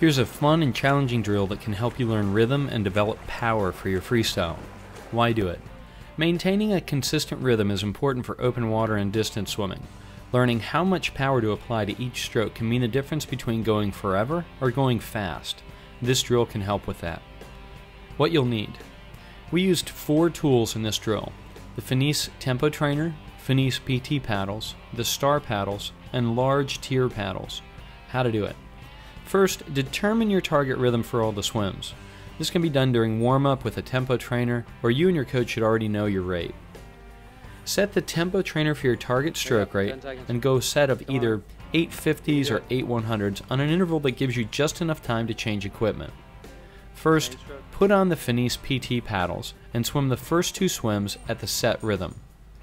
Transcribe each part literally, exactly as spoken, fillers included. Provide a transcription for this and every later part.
Here's a fun and challenging drill that can help you learn rhythm and develop power for your freestyle. Why do it? Maintaining a consistent rhythm is important for open water and distance swimming. Learning how much power to apply to each stroke can mean the difference between going forever or going fast. This drill can help with that. What you'll need. We used four tools in this drill: the Finis Tempo Trainer, Finis P T paddles, the Star paddles, and large tier paddles. How to do it. First, determine your target rhythm for all the swims. This can be done during warm-up with a tempo trainer, or you and your coach should already know your rate. Set the tempo trainer for your target stroke rate and go set of either eight fifties or eight one hundreds on an interval that gives you just enough time to change equipment. First, put on the Finis P T paddles and swim the first two swims at the set rhythm.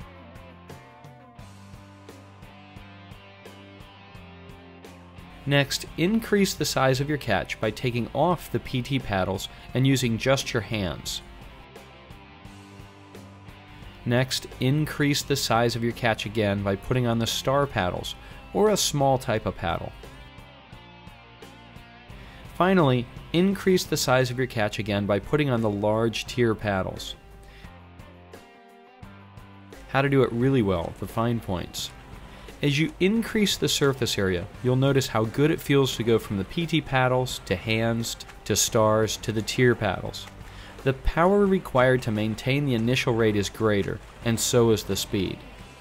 Next, increase the size of your catch by taking off the P T paddles and using just your hands. Next, increase the size of your catch again by putting on the Star paddles, or a small type of paddle. Finally, increase the size of your catch again by putting on the large tier paddles. How to do it really well, the fine points. As you increase the surface area, you'll notice how good it feels to go from the P T paddles to hands to stars to the tier paddles. The power required to maintain the initial rate is greater, and so is the speed.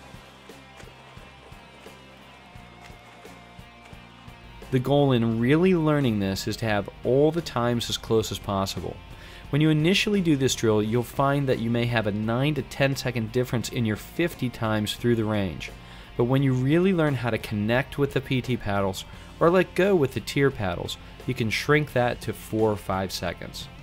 The goal in really learning this is to have all the times as close as possible. When you initially do this drill, you'll find that you may have a nine to ten second difference in your fifty times through the range. But when you really learn how to connect with the P T paddles or let go with the tier paddles, you can shrink that to four or five seconds.